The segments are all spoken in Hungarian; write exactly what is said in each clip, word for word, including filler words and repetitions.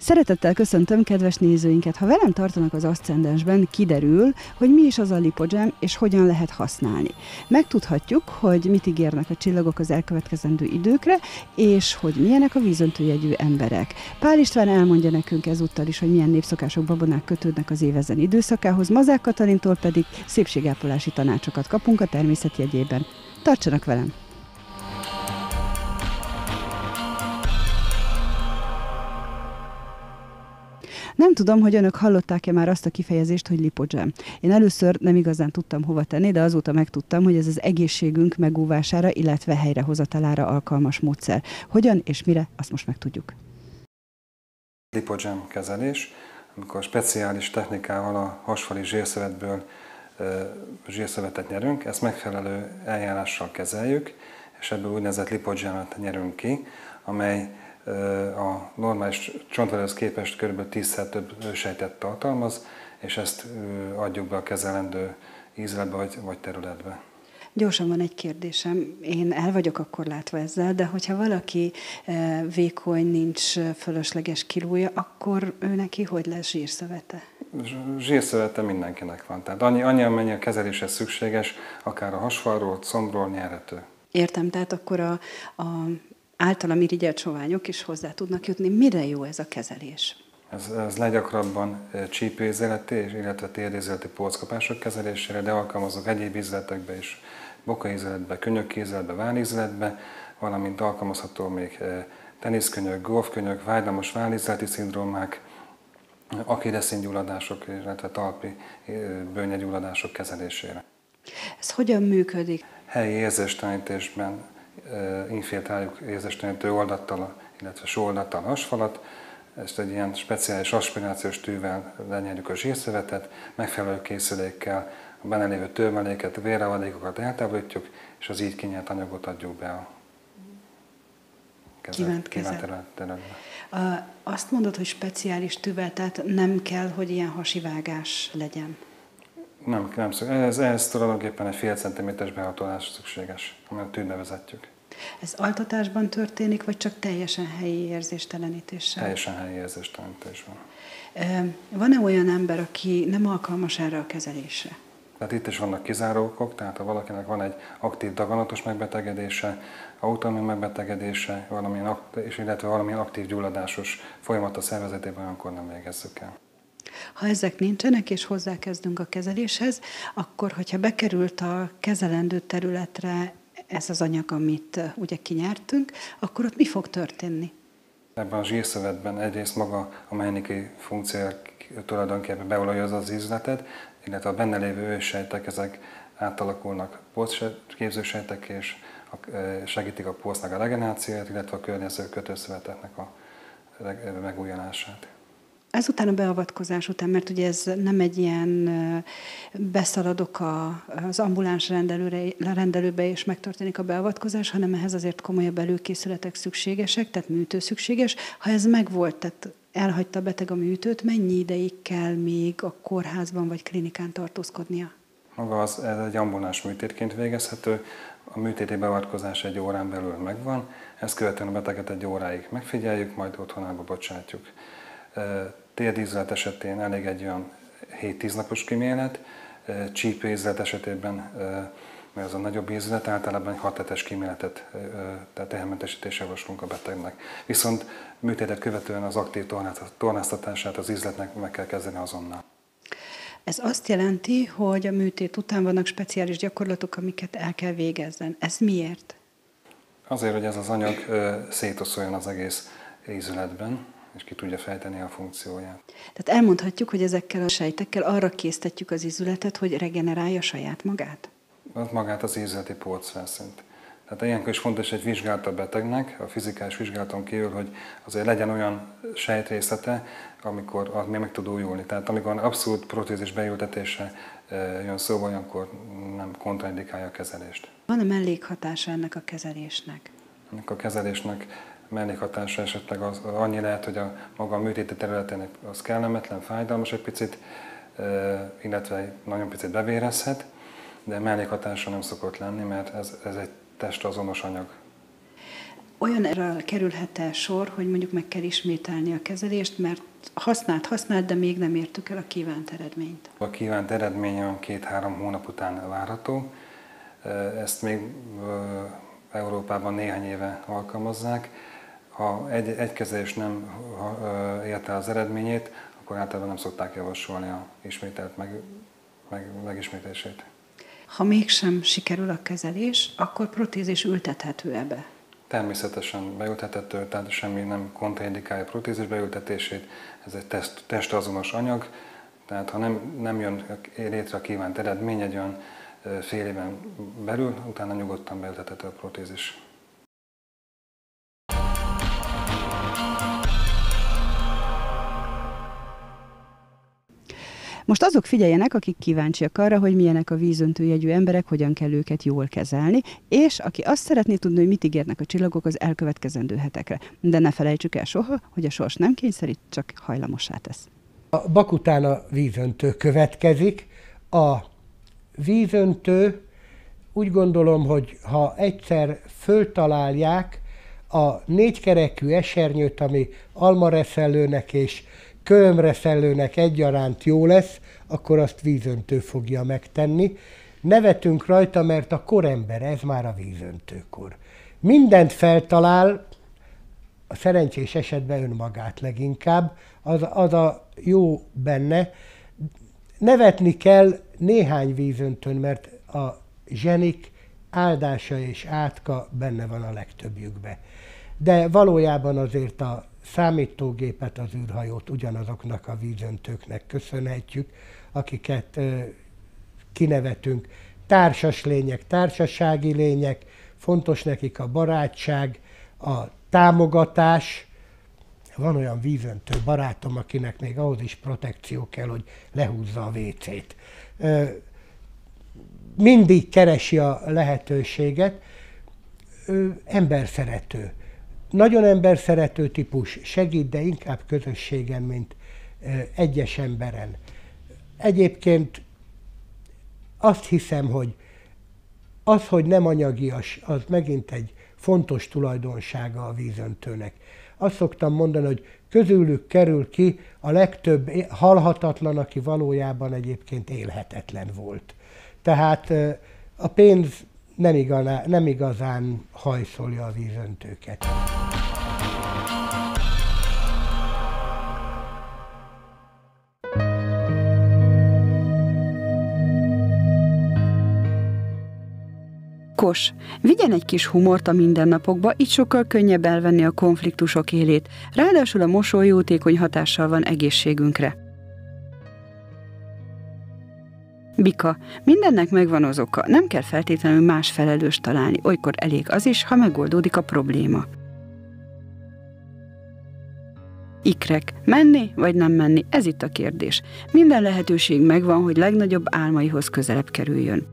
Szeretettel köszöntöm kedves nézőinket! Ha velem tartanak az Aszcendensben, kiderül, hogy mi is az a lipogem és hogyan lehet használni. Megtudhatjuk, hogy mit ígérnek a csillagok az elkövetkezendő időkre, és hogy milyenek a vízöntőjegyű emberek. Pál István elmondja nekünk ezúttal is, hogy milyen népszokások, babonák kötődnek az évezen időszakához, Mazák Katalintól pedig szépségápolási tanácsokat kapunk a természet jegyében. Tartsanak velem! Nem tudom, hogy önök hallották-e már azt a kifejezést, hogy lipogem. Én először nem igazán tudtam hova tenni, de azóta megtudtam, hogy ez az egészségünk megóvására, illetve helyrehozatalára alkalmas módszer. Hogyan és mire, azt most megtudjuk. Lipogem kezelés, amikor speciális technikával a hasfali zsírszövetből zsírszövetet nyerünk, ezt megfelelő eljárással kezeljük, és ebből úgynevezett lipogemet nyerünk ki, amely a normális csontvelőhöz képest kb. tízszer több sejtet tartalmaz, és ezt adjuk be a kezelendő ízletbe vagy, vagy területbe. Gyorsan van egy kérdésem. Én el vagyok akkor látva ezzel, de hogyha valaki vékony, nincs fölösleges kilója, akkor ő neki hogy lesz zsírszövete? Zsírszövete mindenkinek van. Tehát annyi, annyi amennyi a kezeléshez szükséges, akár a hasfalról, combról nyerhető. Értem, tehát akkor a, a általam irigyelt soványok is hozzá tudnak jutni. Mire jó ez a kezelés? Ez, ez leggyakrabban csípőizéleti, illetve térdizéleti porckapások kezelésére, de alkalmazok egyéb ízletekbe is, bokaízletbe, könyökízletbe, vállízletbe, valamint alkalmazható még teniszkönyök, golfkönyök, vágylamos vállízleti szindrómák, akideszíngyulladások, illetve talpi bőnyegyulladások kezelésére. Ez hogyan működik? Helyi érzéstelenítésben infiltráljuk érzéstelenítő oldattal, illetve sóoldattal a hasfalat. Ezt egy ilyen speciális aspirációs tűvel lenyerjük a zsírszövetet, megfelelő készülékkel a benne lévő törmeléket, vérravadékokat eltávolítjuk, és az így kinyert anyagot adjuk be a kívánt területbe. Azt mondod, hogy speciális tűvel, tehát nem kell, hogy ilyen hasivágás legyen? Nem, nem szükséges. Ez, ez tulajdonképpen egy fél centiméteres behatolás szükséges, amelyet tűnbe vezetjük. Ez altatásban történik, vagy csak teljesen helyi érzéstelenítéssel? Teljesen helyi érzéstelenítésben. Van-e olyan ember, aki nem alkalmas erre a kezelésre? Tehát itt is vannak kizáró okok, tehát ha valakinek van egy aktív daganatos megbetegedése, autoimmun megbetegedése, valamilyen, és illetve valamilyen aktív gyulladásos folyamat a szervezetében, akkor nem végezzük el. Ha ezek nincsenek, és hozzákezdünk a kezeléshez, akkor, hogyha bekerült a kezelendő területre ez az anyag, amit ugye kinyertünk, akkor ott mi fog történni? Ebben a zsírszövetben egyrészt maga a Menincke funkció tulajdonképpen beolajozza az ízletet, illetve a benne lévő őssejtek, ezek átalakulnak porcképzősejtek, és segítik a porcnak a regenerációját, illetve a környező kötőszöveteknek a megújulását. Ezután a beavatkozás után, mert ugye ez nem egy ilyen beszaladok az ambuláns rendelőre, rendelőbe és megtörténik a beavatkozás, hanem ehhez azért komolyabb előkészületek szükségesek, tehát műtő szükséges. Ha ez megvolt, tehát elhagyta a beteg a műtőt, mennyi ideig kell még a kórházban vagy klinikán tartózkodnia? Maga az, ez egy ambuláns műtétként végezhető, a műtéti beavatkozás egy órán belül megvan, ezt követően a beteget egy óráig megfigyeljük, majd otthonába bocsátjuk. Térdízlet esetén elég egy olyan hét-tíz napos kímélet, csípőízlet esetében, mert az a nagyobb ízlet, általában egy hat hetes kíméletet, tehát tehermentesítésre javaslunk a betegnek. Viszont műtétet követően az aktív tornáztatását az ízletnek meg kell kezdeni azonnal. Ez azt jelenti, hogy a műtét után vannak speciális gyakorlatok, amiket el kell végezzen. Ez miért? Azért, hogy ez az anyag szétoszoljon az egész ízletben, és ki tudja fejteni a funkcióját. Tehát elmondhatjuk, hogy ezekkel a sejtekkel arra késztetjük az ízületet, hogy regenerálja saját magát? Az magát az ízleti porcfelszínt. Tehát ilyenkor is fontos egy vizsgálat a betegnek, a fizikális vizsgálaton kívül, hogy azért legyen olyan sejtrészlete, amikor ami meg tud újulni. Tehát amikor abszolút protézis beültetése jön szóba, olyankor nem kontraindikálja a kezelést. Van-e mellékhatása ennek a kezelésnek? Ennek a kezelésnek mellékhatása esetleg az, annyi lehet, hogy a maga a műtéti területének az kellemetlen, fájdalmas egy picit, illetve nagyon picit bevérezhet, de mellékhatása nem szokott lenni, mert ez, ez egy testazonos anyag. Olyanra kerülhet-e sor, hogy mondjuk meg kell ismételni a kezelést, mert használt, használt, de még nem értük el a kívánt eredményt? A kívánt eredmény olyan két-három hónap után várható. Ezt még Európában néhány éve alkalmazzák. Ha egy, egy kezelés nem érte az eredményét, akkor általában nem szokták javasolni a ismételt meg, meg, megismételését. Ha mégsem sikerül a kezelés, akkor protézis ültethető ebbe? Természetesen beültethető, tehát semmi nem kontraindikálja a protézis beültetését. Ez egy test, testazonos anyag, tehát ha nem, nem jön létre a kívánt eredmény egy olyan fél éven belül, utána nyugodtan beültethető a protézis. Most azok figyeljenek, akik kíváncsiak arra, hogy milyenek a vízöntőjegyű emberek, hogyan kell őket jól kezelni, és aki azt szeretné tudni, hogy mit ígérnek a csillagok az elkövetkezendő hetekre. De ne felejtsük el soha, hogy a sors nem kényszerít, csak hajlamossá tesz. A bak után a vízöntő következik. A vízöntő, úgy gondolom, hogy ha egyszer föltalálják a négykerekű esernyőt, ami almareszellőnek és körömreszellőnek egyaránt jó lesz, akkor azt vízöntő fogja megtenni. Nevetünk rajta, mert a korember, ez már a vízöntőkor. Mindent feltalál, a szerencsés esetben önmagát leginkább, az, az a jó benne. Nevetni kell néhány vízöntőn, mert a zsenik áldása és átka benne van a legtöbbjükbe. De valójában azért a számítógépet, az űrhajót ugyanazoknak a vízöntőknek köszönhetjük, akiket ö, kinevetünk. Társas lények, társasági lények, fontos nekik a barátság, a támogatás. Van olyan vízöntő barátom, akinek még ahhoz is protekció kell, hogy lehúzza a vécét. Ö, mindig keresi a lehetőséget, ö, emberszerető. Nagyon emberszerető típus, segít, de inkább közösségen, mint egyes emberen. Egyébként azt hiszem, hogy az, hogy nem anyagias, az megint egy fontos tulajdonsága a vízöntőnek. Azt szoktam mondani, hogy közülük kerül ki a legtöbb halhatatlan, aki valójában egyébként élhetetlen volt. Tehát a pénz nem igazán, nem igazán hajszolja a vízöntőket. Kos, vigyen egy kis humort a mindennapokba, így sokkal könnyebb elvenni a konfliktusok élét, ráadásul a mosoly jótékony hatással van egészségünkre. Bika, mindennek megvan az oka, nem kell feltétlenül más felelőst találni, olykor elég az is, ha megoldódik a probléma. Ikrek, menni vagy nem menni, ez itt a kérdés. Minden lehetőség megvan, hogy legnagyobb álmaihoz közelebb kerüljön.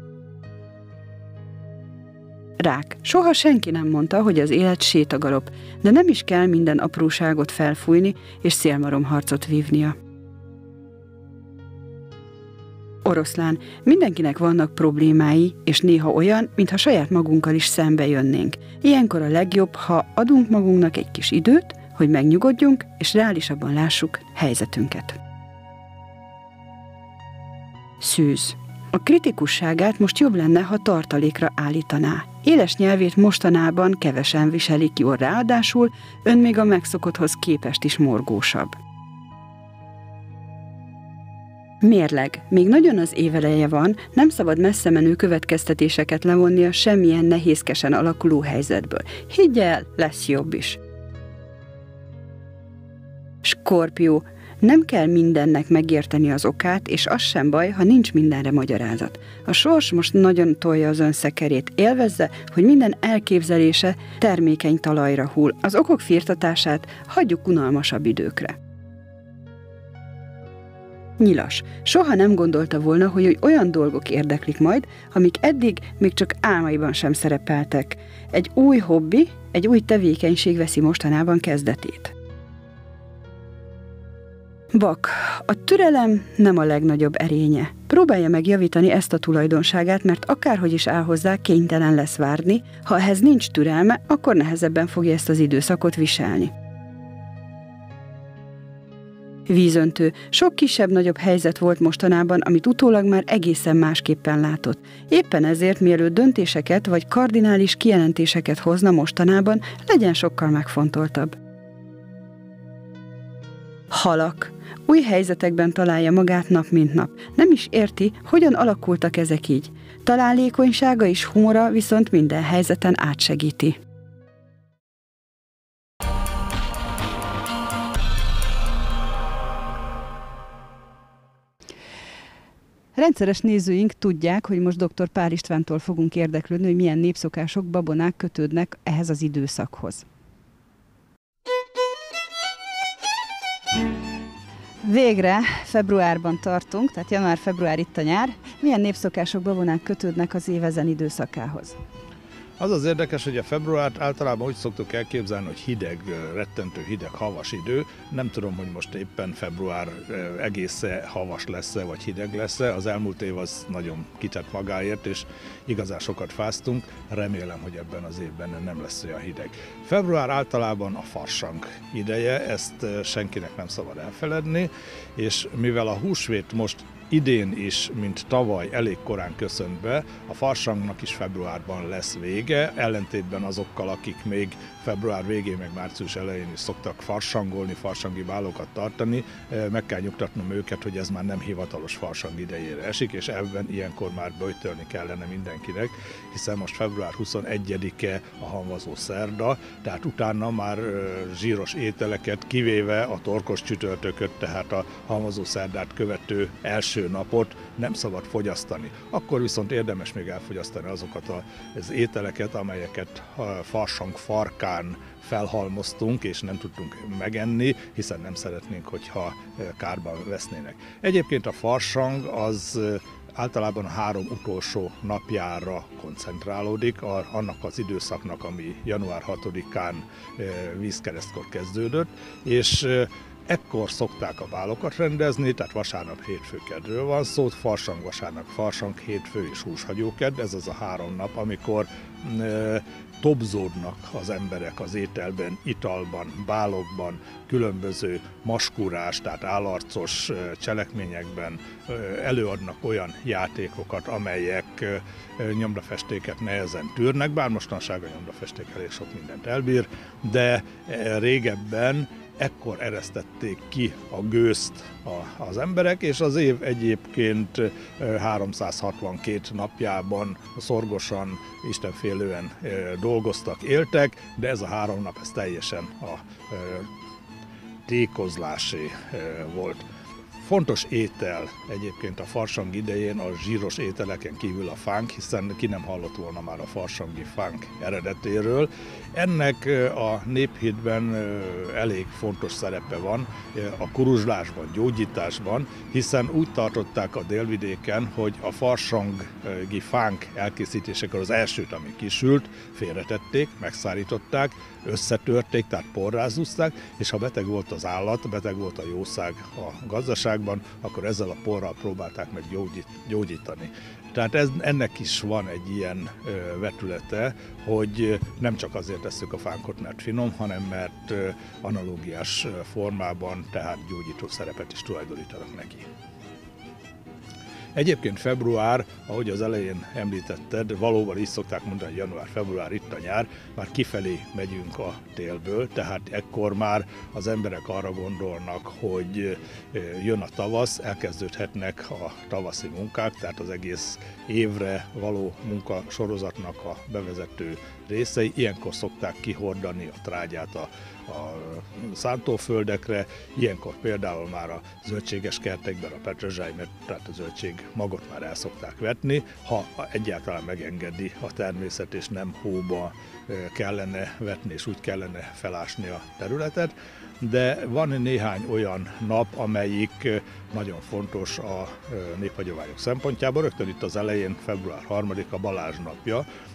Rák, soha senki nem mondta, hogy az élet sétagalop, de nem is kell minden apróságot felfújni és szélmalomharcot vívnia. Oroszlán, mindenkinek vannak problémái, és néha olyan, mintha saját magunkkal is szembe jönnénk. Ilyenkor a legjobb, ha adunk magunknak egy kis időt, hogy megnyugodjunk, és reálisabban lássuk helyzetünket. Szűz. A kritikusságát most jobb lenne, ha tartalékra állítaná. Éles nyelvét mostanában kevesen viselik jól, ráadásul ön még a megszokotthoz képest is morgósabb. Mérleg. Még nagyon az éveleje van, nem szabad messze menő következtetéseket levonnia semmilyen nehézkesen alakuló helyzetből. Higgy el, lesz jobb is. Skorpió. Nem kell mindennek megérteni az okát, és az sem baj, ha nincs mindenre magyarázat. A sors most nagyon tolja az ön szekerét, élvezze, hogy minden elképzelése termékeny talajra hull. Az okok firtatását hagyjuk unalmasabb időkre. Nyilas. Soha nem gondolta volna, hogy olyan dolgok érdeklik majd, amik eddig még csak álmaiban sem szerepeltek. Egy új hobbi, egy új tevékenység veszi mostanában kezdetét. Bak, a türelem nem a legnagyobb erénye. Próbálja meg javítani ezt a tulajdonságát, mert akárhogy is áll hozzá, kénytelen lesz várni, ha ehhez nincs türelme, akkor nehezebben fogja ezt az időszakot viselni. Vízöntő. Sok kisebb-nagyobb helyzet volt mostanában, amit utólag már egészen másképpen látott. Éppen ezért, mielőtt döntéseket vagy kardinális kijelentéseket hozna mostanában, legyen sokkal megfontoltabb. Halak. Új helyzetekben találja magát nap mint nap. Nem is érti, hogyan alakultak ezek így. Találékonysága és humora viszont minden helyzeten átsegíti. Rendszeres nézőink tudják, hogy most dr. Pál Istvántól fogunk érdeklődni, hogy milyen népszokások, babonák kötődnek ehhez az időszakhoz. Végre februárban tartunk, tehát január-február itt a nyár. Milyen népszokások, babonák kötődnek az év ezen időszakához? Az az érdekes, hogy a februárt általában úgy szoktuk elképzelni, hogy hideg, rettentő hideg, havas idő. Nem tudom, hogy most éppen február egésze havas lesz-e, vagy hideg lesz-e. Az elmúlt év az nagyon kitett magáért, és igazán sokat fáztunk. Remélem, hogy ebben az évben nem lesz olyan hideg. Február általában a farsang ideje, ezt senkinek nem szabad elfeledni, és mivel a húsvét most idén is, mint tavaly, elég korán köszönt be, a farsangnak is februárban lesz vége, ellentétben azokkal, akik még február végén, meg március elején is szoktak farsangolni, farsangi bálokat tartani. Meg kell nyugtatnom őket, hogy ez már nem hivatalos farsang idejére esik, és ebben ilyenkor már böjtölni kellene mindenkinek, hiszen most február huszonegyedike a hamvazó szerda, tehát utána már zsíros ételeket, kivéve a torkos csütörtököt, tehát a hamvazó szerdát követő első napot nem szabad fogyasztani. Akkor viszont érdemes még elfogyasztani azokat az ételeket, amelyeket farsang farkán felhalmoztunk, és nem tudtunk megenni, hiszen nem szeretnénk, hogyha kárban vesznének. Egyébként a farsang az általában a három utolsó napjára koncentrálódik, annak az időszaknak, ami január hatodikán vízkeresztkor kezdődött, és ekkor szokták a bálokat rendezni, tehát vasárnap, hétfő, kedről van szó, farsang vasárnap, farsang hétfő és húshagyókedd, ez az a három nap, amikor e, tobzódnak az emberek az ételben, italban, bálokban, különböző maskurás, tehát állarcos cselekményekben előadnak olyan játékokat, amelyek nyomdafestéket nehezen tűrnek, bár mostanság a nyomdafesték elég sok mindent elbír, de régebben ekkor eresztették ki a gőzt az emberek, és az év egyébként háromszázhatvankét napjában szorgosan, istenfélően dolgoztak, éltek, de ez a három nap ez teljesen a tékozlásé volt. Fontos étel egyébként a farsang idején a zsíros ételeken kívül a fánk, hiszen ki nem hallott volna már a farsangi fánk eredetéről. Ennek a néphitben elég fontos szerepe van a kuruzslásban, gyógyításban, hiszen úgy tartották a délvidéken, hogy a farsangi fánk elkészítésekor az elsőt, ami kisült, félretették, megszárították, összetörték, tehát porrázúzták, és ha beteg volt az állat, beteg volt a jószág a gazdaságban, akkor ezzel a porral próbálták meg gyógyít, gyógyítani. Tehát ez, ennek is van egy ilyen ö, vetülete, hogy nem csak azért tesszük a fánkot, mert finom, hanem mert ö, analógiás formában, tehát gyógyító szerepet is tulajdonítanak neki. Egyébként február, ahogy az elején említetted, valóban is szokták mondani, hogy január-február itt a nyár, már kifelé megyünk a télből, tehát ekkor már az emberek arra gondolnak, hogy jön a tavasz, elkezdődhetnek a tavaszi munkák, tehát az egész évre való munkasorozatnak a bevezető részei. Ilyenkor szokták kihordani a trágyát a, a szántóföldekre, ilyenkor például már a zöldséges kertekben a petrezsely, tehát a zöldség magot már el szokták vetni, ha egyáltalán megengedi a természet, és nem hóba kellene vetni, és úgy kellene felásni a területet. De van néhány olyan nap, amelyik nagyon fontos a néphagyományok szempontjából. Rögtön itt az elején, február harmadika Balázs napja.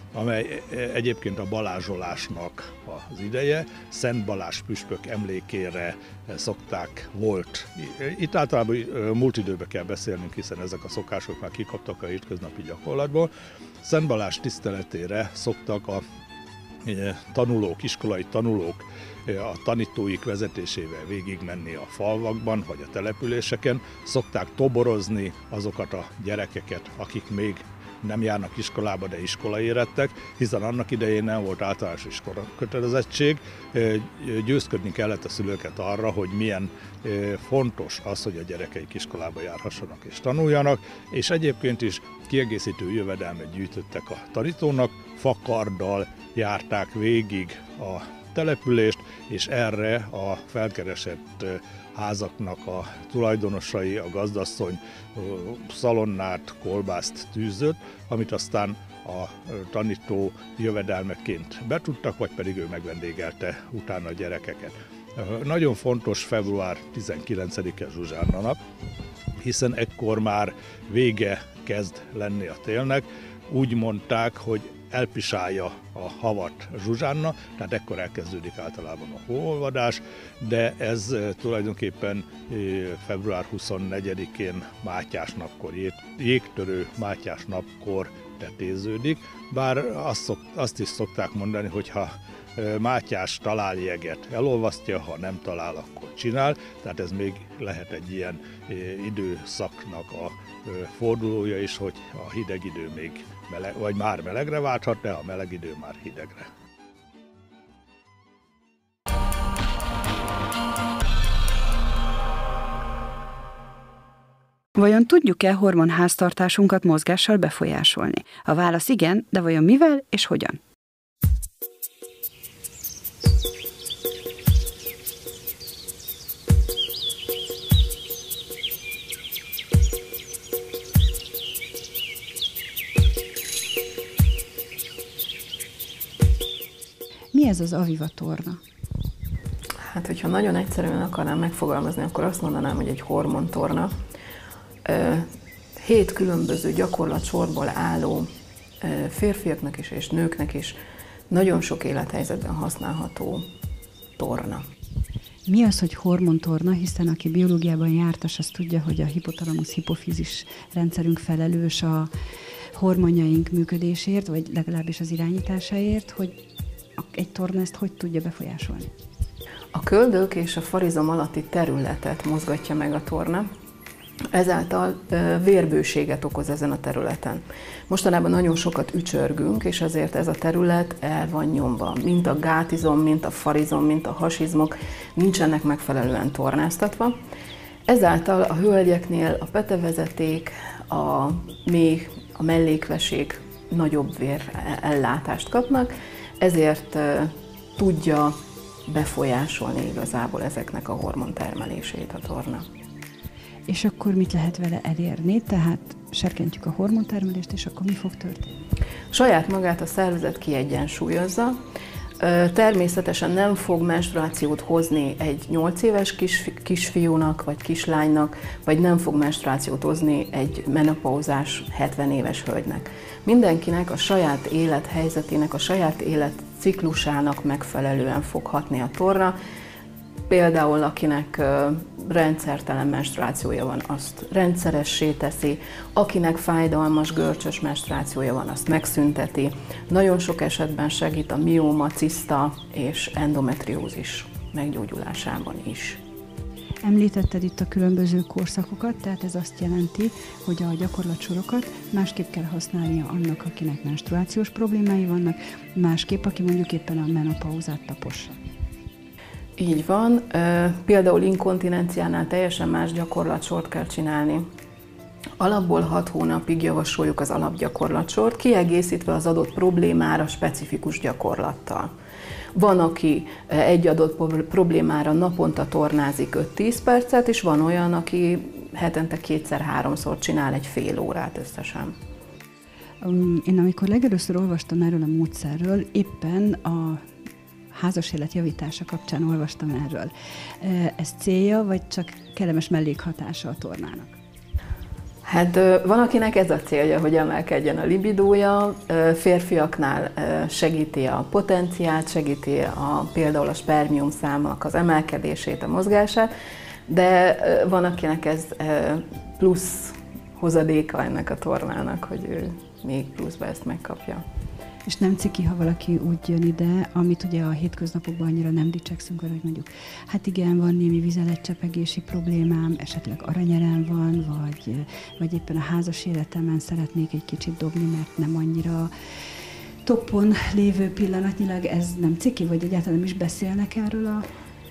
amely egyébként a balázsolásnak az ideje. Szent Balázs püspök emlékére szokták volt. Itt általában múlt időbe kell beszélnünk, hiszen ezek a szokások már kikaptak a hétköznapi gyakorlatból. Szent Balázs tiszteletére szoktak a tanulók, iskolai tanulók a tanítóik vezetésével végigmenni a falvakban vagy a településeken, szokták toborozni azokat a gyerekeket, akik még nem járnak iskolába, de iskolaérettek, hiszen annak idején nem volt általános iskola kötelezettség. Győzködni kellett a szülőket arra, hogy milyen fontos az, hogy a gyerekeik iskolába járhassanak és tanuljanak, és egyébként is kiegészítő jövedelmet gyűjtöttek a tanítónak, fakarddal járták végig a települést, és erre a felkeresett házaknak a tulajdonosai, a gazdasszony szalonnát, kolbászt tűzött, amit aztán a tanító jövedelmeként betudtak, vagy pedig ő megvendégelte utána a gyerekeket. Nagyon fontos február tizenkilencedike Zsuzsánna nap, hiszen ekkor már vége kezd lenni a télnek. Úgy mondták, hogy elpisálja a havat Zsuzsánna, tehát ekkor elkezdődik általában a hóolvadás, de ez tulajdonképpen február huszonnegyedikén Mátyás napkor, jégtörő Mátyás napkor tetéződik, bár azt, szok, azt is szokták mondani, hogy ha Mátyás talál jeget, elolvasztja, ha nem talál, akkor csinál, tehát ez még lehet egy ilyen időszaknak a fordulója is, hogy a hideg idő még meleg, vagy már melegre válthat, de a meleg idő már hidegre. Vajon tudjuk-e hormonháztartásunkat mozgással befolyásolni? A válasz igen, de vajon mivel és hogyan? Mi ez az Aviva torna? Hát, hogyha nagyon egyszerűen akarnám megfogalmazni, akkor azt mondanám, hogy egy hormontorna. Hét különböző gyakorlatsorból álló férfiaknak is és nőknek is nagyon sok élethelyzetben használható torna. Mi az, hogy hormontorna, hiszen aki biológiában jártas, az tudja, hogy a hipotalamusz-hipofizis rendszerünk felelős a hormonjaink működésért, vagy legalábbis az irányításáért, hogy egy torna ezt hogy tudja befolyásolni? A köldök és a farizom alatti területet mozgatja meg a torna, ezáltal vérbőséget okoz ezen a területen. Mostanában nagyon sokat ücsörgünk, és ezért ez a terület el van nyomva. Mint a gátizom, mint a farizom, mint a hasizmok nincsenek megfelelően tornáztatva. Ezáltal a hölgyeknél a petevezeték, a méh, a mellékvesék nagyobb vérellátást kapnak, ezért tudja befolyásolni igazából ezeknek a hormontermelését a torna. És akkor mit lehet vele elérni? Tehát serkentjük a hormontermelést, és akkor mi fog történni? Saját magát a szervezet kiegyensúlyozza. Természetesen nem fog menstruációt hozni egy nyolc éves kis, kisfiúnak vagy kislánynak, vagy nem fog menstruációt hozni egy menopauzás hetven éves hölgynek. Mindenkinek a saját élethelyzetének, a saját életciklusának megfelelően fog hatni a torna. Például akinek rendszertelen menstruációja van, azt rendszeressé teszi, akinek fájdalmas, görcsös menstruációja van, azt megszünteti. Nagyon sok esetben segít a mióma, ciszta és endometriózis meggyógyulásában is. Említetted itt a különböző korszakokat, tehát ez azt jelenti, hogy a gyakorlatsorokat másképp kell használnia annak, akinek menstruációs problémái vannak, másképp, aki mondjuk éppen a menopauzát tapossa. Így van. Például inkontinenciánál teljesen más gyakorlatsort kell csinálni. Alapból hat hónapig javasoljuk az alapgyakorlatsort, kiegészítve az adott problémára specifikus gyakorlattal. Van, aki egy adott problémára naponta tornázik öt-tíz percet, és van olyan, aki hetente kétszer-háromszor csinál egy fél órát összesen. Én amikor legelőször olvastam erről a módszerről, éppen a házas élet javítása kapcsán olvastam erről. Ez célja, vagy csak kellemes mellékhatása a tornának? Hát van, akinek ez a célja, hogy emelkedjen a libidója, férfiaknál segíti a potenciált, segíti a, például a spermium számnak az emelkedését, a mozgását, de van, akinek ez plusz hozadéka ennek a tornának, hogy ő még pluszba ezt megkapja. És nem ciki, ha valaki úgy jön ide, amit ugye a hétköznapokban annyira nem dicsekszünk vele, hogy mondjuk, hát igen, van némi vizeletcsepegési problémám, esetleg aranyerem van, vagy, vagy éppen a házas életemben szeretnék egy kicsit dobni, mert nem annyira toppon lévő pillanatnyilag, ez nem ciki, vagy egyáltalán nem is beszélnek erről a...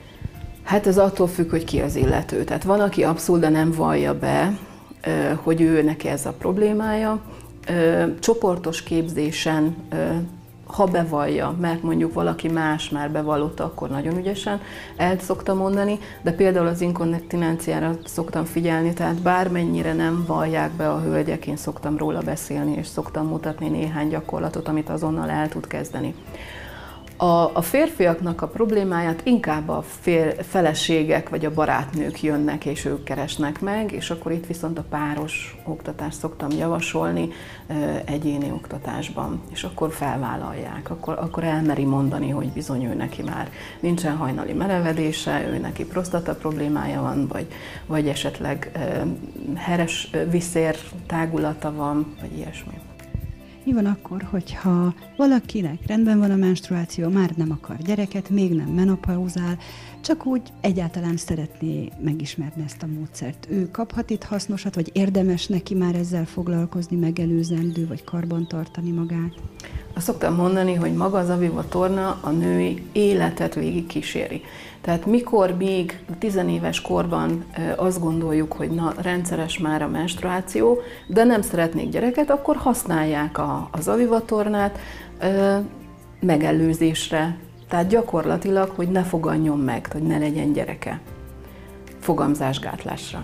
Hát ez attól függ, hogy ki az illető. Tehát van, aki abszolút, de nem vallja be, hogy ő neki ez a problémája. Csoportos képzésen, ha bevallja, mert mondjuk valaki más már bevallotta, akkor nagyon ügyesen el szoktam mondani, de például az inkontinenciára szoktam figyelni, tehát bármennyire nem vallják be a hölgyek, én szoktam róla beszélni, és szoktam mutatni néhány gyakorlatot, amit azonnal el tud kezdeni. A, a férfiaknak a problémáját inkább a fér, feleségek vagy a barátnők jönnek, és ők keresnek meg, és akkor itt viszont a páros oktatást szoktam javasolni egyéni oktatásban, és akkor felvállalják, akkor, akkor elmeri mondani, hogy bizony ő neki már nincsen hajnali merevedése, ő neki prostata problémája van, vagy, vagy esetleg heres viszér tágulata van, vagy ilyesmi. Mi van akkor, hogyha valakinek rendben van a menstruáció, már nem akar gyereket, még nem menopauzál, csak úgy egyáltalán szeretné megismerni ezt a módszert. Ő kaphat itt hasznosat, vagy érdemes neki már ezzel foglalkozni, megelőzendő, vagy karbantartani magát? Azt szoktam mondani, hogy maga az Aviva torna a női életet végig kíséri. Tehát mikor még tizenéves korban azt gondoljuk, hogy na, rendszeres már a menstruáció, de nem szeretnék gyereket, akkor használják a, az Aviva tornát megelőzésre. Tehát gyakorlatilag, hogy ne foganjon meg, hogy ne legyen gyereke. Fogamzásgátlásra.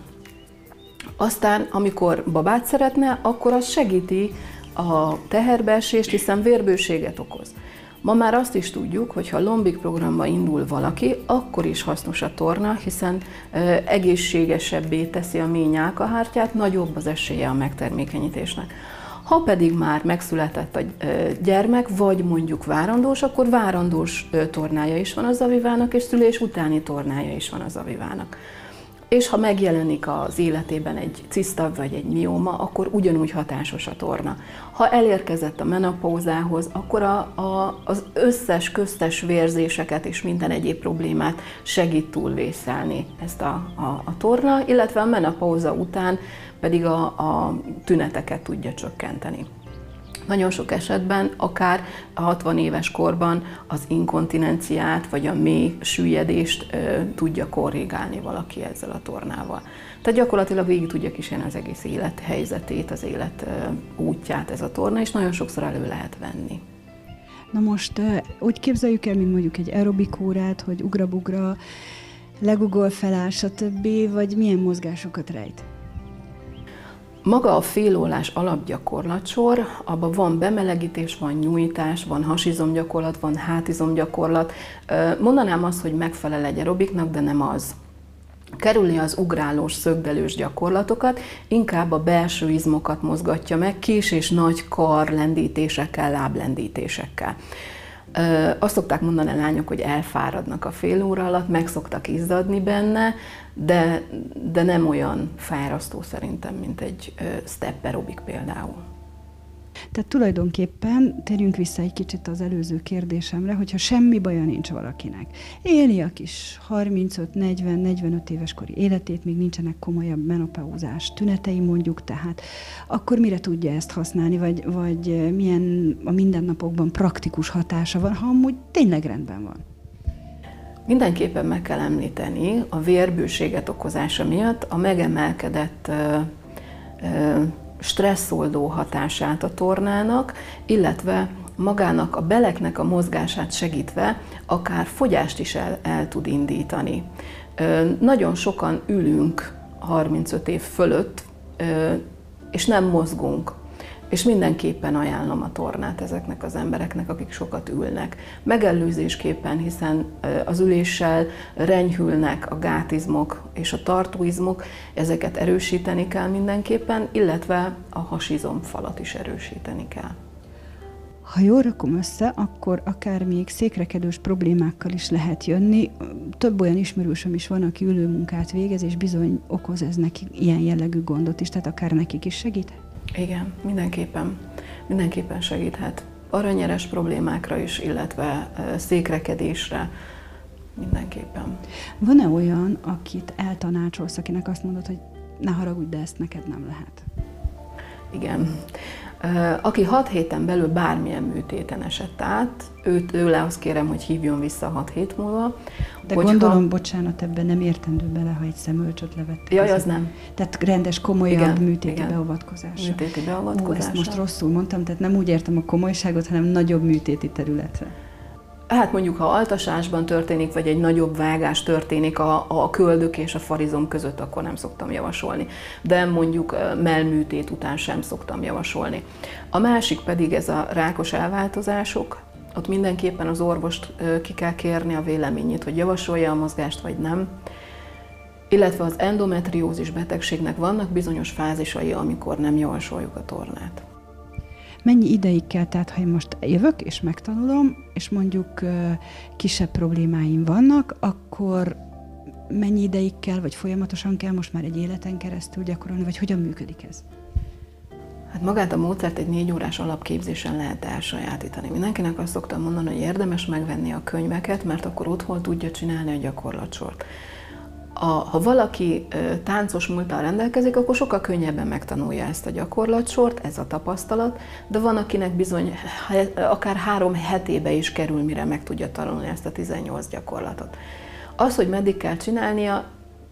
Aztán, amikor babát szeretne, akkor az segíti a teherbeesést, hiszen vérbőséget okoz. Ma már azt is tudjuk, hogy ha lombik programba indul valaki, akkor is hasznos a torna, hiszen e, egészségesebbé teszi a mély nyálkahártyát, nagyobb az esélye a megtermékenyítésnek. Ha pedig már megszületett a gyermek, vagy mondjuk várandós, akkor várandós tornája is van az Avivának, és szülés utáni tornája is van az Avivának. És ha megjelenik az életében egy ciszta vagy egy mióma, akkor ugyanúgy hatásos a torna. Ha elérkezett a menopauzához, akkor a, a, az összes köztes vérzéseket és minden egyéb problémát segít túlvészelni ezt a, a, a torna, illetve a menopauza után pedig a, a tüneteket tudja csökkenteni. Nagyon sok esetben, akár a hatvan éves korban az inkontinenciát vagy a mély süllyedést e, tudja korrigálni valaki ezzel a tornával. Tehát gyakorlatilag végig tudja kísérni az egész élethelyzetét, az élet e, útját ez a torna, és nagyon sokszor elő lehet venni. Na most e, úgy képzeljük el, mint mondjuk egy aerobik órát, hogy ugrabugra, legugol, feláll, stb., vagy milyen mozgásokat rejt? Maga a félólás alapgyakorlatsor, abban van bemelegítés, van nyújtás, van hasizomgyakorlat, van hátizomgyakorlat. Mondanám azt, hogy megfelel egy aerobiknak, de nem az. Kerülni az ugrálós, szögdelős gyakorlatokat, inkább a belső izmokat mozgatja meg, kis és nagy karlendítésekkel, láblendítésekkel. Azt szokták mondani a lányok, hogy elfáradnak a fél óra alatt, meg szoktak izzadni benne, de, de nem olyan fárasztó szerintem, mint egy step aerobik például. Tehát tulajdonképpen térjünk vissza egy kicsit az előző kérdésemre, hogyha semmi baja nincs valakinek. Éli a kis harmincöt, negyven, negyvenöt éves kori életét, még nincsenek komolyabb menopauzás tünetei mondjuk, tehát akkor mire tudja ezt használni, vagy, vagy milyen a mindennapokban praktikus hatása van, ha amúgy tényleg rendben van? Mindenképpen meg kell említeni a vérbőséget okozása miatt a megemelkedett ö, ö, stresszoldó hatását a tornának, illetve magának a beleknek a mozgását segítve akár fogyást is el, el tud indítani. Ö, nagyon sokan ülünk harmincöt év fölött, ö, és nem mozgunk. És mindenképpen ajánlom a tornát ezeknek az embereknek, akik sokat ülnek. Megelőzésképpen, hiszen az üléssel renyhülnek a gátizmok és a tartóizmok, ezeket erősíteni kell mindenképpen, illetve a hasizomfalat is erősíteni kell. Ha jól rakom össze, akkor akár még székrekedős problémákkal is lehet jönni. Több olyan ismerősöm is van, aki ülőmunkát végez, és bizony okoz ez neki ilyen jellegű gondot is, tehát akár nekik is segít? Igen, mindenképpen, mindenképpen segíthet. Aranyeres problémákra is, illetve székrekedésre mindenképpen. Van-e olyan, akit eltanácsolsz, akinek azt mondod, hogy ne haragudj, de ezt neked nem lehet? Igen. Aki hat héten belül bármilyen műtéten esett át, őt, tőle azt kérem, hogy hívjon vissza hat hét múlva. De hogyha... gondolom, bocsánat, ebben nem értendő bele, ha egy szemölcsöt levettek. Jaj, az nem. Tehát rendes, komolyabb igen, műtéti igen. beavatkozása. Műtéti beavatkozása. Ó, ezt most rosszul mondtam, tehát nem úgy értem a komolyságot, hanem nagyobb műtéti területre. Hát mondjuk, ha altasásban történik, vagy egy nagyobb vágás történik a, a köldök és a farizom között, akkor nem szoktam javasolni. De mondjuk mellműtét után sem szoktam javasolni. A másik pedig ez a rákos elváltozások. Ott mindenképpen az orvost ki kell kérni a véleményét, hogy javasolja a mozgást, vagy nem. Illetve az endometriózis betegségnek vannak bizonyos fázisai, amikor nem javasoljuk a tornát. Mennyi ideig kell, tehát ha én most jövök és megtanulom, és mondjuk kisebb problémáim vannak, akkor mennyi ideig kell, vagy folyamatosan kell most már egy életen keresztül gyakorolni, vagy hogyan működik ez? Hát magát a módszert egy négy órás alapképzésen lehet elsajátítani. Mindenkinek azt szoktam mondani, hogy érdemes megvenni a könyveket, mert akkor otthon tudja csinálni a gyakorlatsort. A, ha valaki ö, táncos múlttal rendelkezik, akkor sokkal könnyebben megtanulja ezt a gyakorlatsort, ez a tapasztalat, de van, akinek bizony akár három hetébe is kerül, mire meg tudja tanulni ezt a tizennyolc gyakorlatot. Az, hogy meddig kell csinálnia,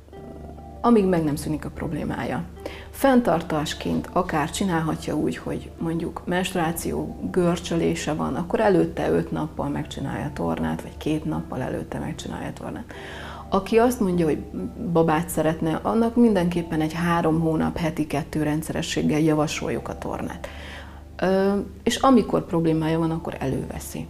amíg meg nem szűnik a problémája. Fenntartásként akár csinálhatja úgy, hogy mondjuk menstruáció görcsölése van, akkor előtte öt nappal megcsinálja a tornát, vagy két nappal előtte megcsinálja a tornát. Aki azt mondja, hogy babát szeretne, annak mindenképpen egy három hónap, heti kettő rendszerességgel javasoljuk a tornát. Ö, és amikor problémája van, akkor előveszi.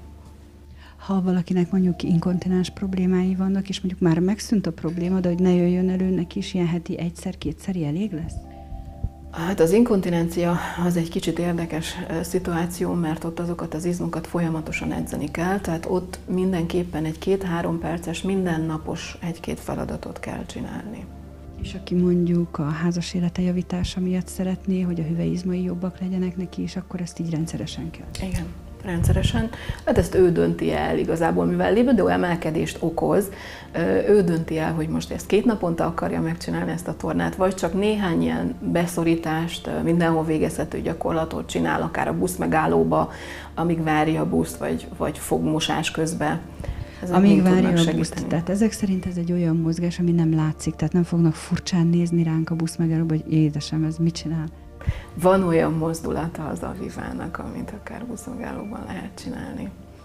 Ha valakinek mondjuk inkontinens problémái vannak, és mondjuk már megszűnt a probléma, de hogy ne jöjjön elő neki is ilyen heti egyszer-kétszeri elég lesz? Hát az inkontinencia az egy kicsit érdekes szituáció, mert ott azokat az izmokat folyamatosan edzeni kell, tehát ott mindenképpen egy két-három perces, mindennapos egy-két feladatot kell csinálni. És aki mondjuk a házas élete javítása miatt szeretné, hogy a hüvelyizmai jobbak legyenek neki is, akkor ezt így rendszeresen kell? Igen. Rendszeresen. Hát ezt ő dönti el igazából, mivel libidó emelkedést okoz, ő dönti el, hogy most ezt két naponta akarja megcsinálni ezt a tornát, vagy csak néhány ilyen beszorítást, mindenhol végezhető gyakorlatot csinál, akár a buszmegállóba, amíg várja a buszt, vagy, vagy fogmosás közben. Ezek amíg várja a buszt. Tehát ezek szerint ez egy olyan mozgás, ami nem látszik, tehát nem fognak furcsán nézni ránk a buszmegállóba, hogy édesem, ez mit csinál? Van olyan mozdulata az avivának, amit akár buszmegállóban lehet csinálni.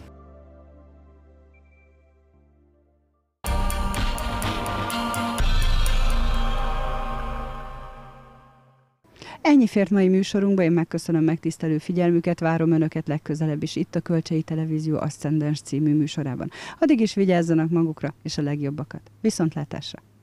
Ennyi fért mai műsorunkba, én megköszönöm megtisztelő figyelmüket, várom Önöket legközelebb is itt a Kölcsei Televízió Aszcendens című műsorában. Addig is vigyázzanak magukra és a legjobbakat. Viszontlátásra!